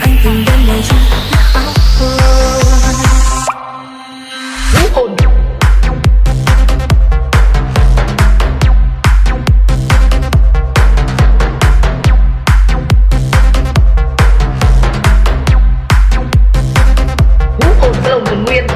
anh từng đêm ngày trong áo vũ hồn. Vũ hồn lồng thần nguyên.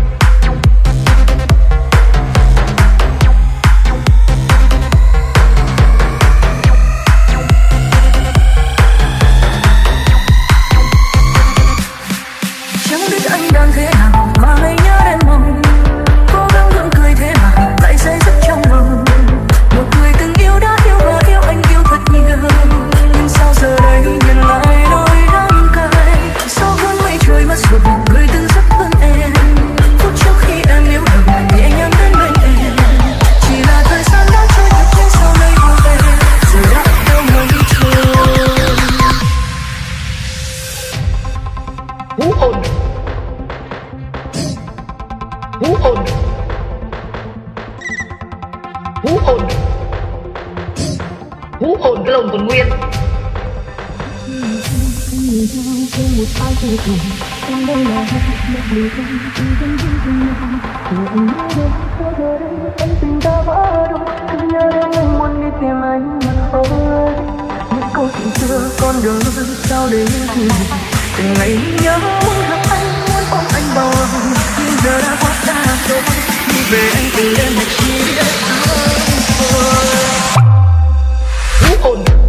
Vũ hồn. Vũ hồn. Vũ hồn. Vũ hồn cái lồng còn nguyên. Anh tình ta vỡ đôi, cứ nhớ đến anh muốn đi tìm anh mà thôi. Những câu chuyện xưa con đường sao để như từng ngày nhớ muốn gặp anh, muốn ôm anh bao lòng, nhưng giờ đã quá xa rồi. Đi về anh từng đêm này chỉ biết thôi. Vũ hồn.